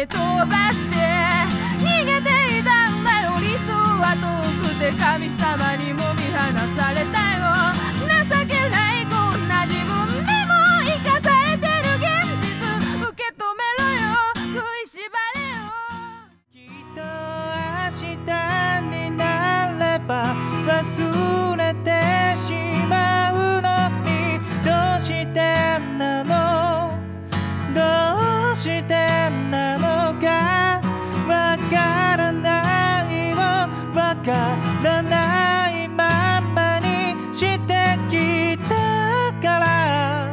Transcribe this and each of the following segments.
げ飛ばして逃げていたんだよ。理想は遠くて神様にも見放されたよ。情けないこんな自分でも生かされてる現実受け止めろよ、食いしばれよ。 きっと明日になれば忘れてしまうのに、どうしてなのどうしてなのかわからないよ、わからないままにしてきたから、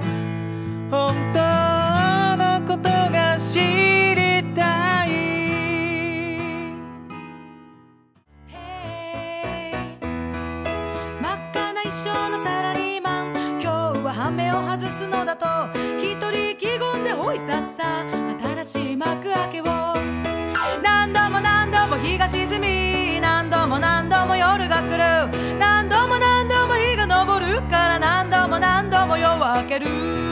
本当のことが知りたい。真っ赤な一生のサラリーマン、今日は羽目を外すのだと一人意気込んで追いさっさ新しい幕開けを。何度も何度も日が沈み、何度も何度も夜が来る、何度も何度も日が昇るから、何度も何度も夜は明ける。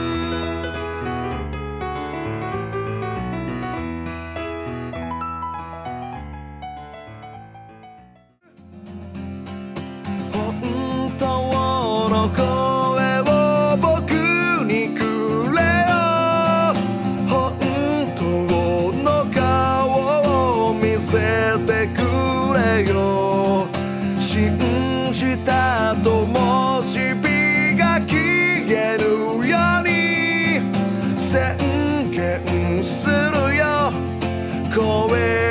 本当の声を僕にくれよ、本当の顔を見せてくれよ。信じた灯火が消えるように宣言するよ、声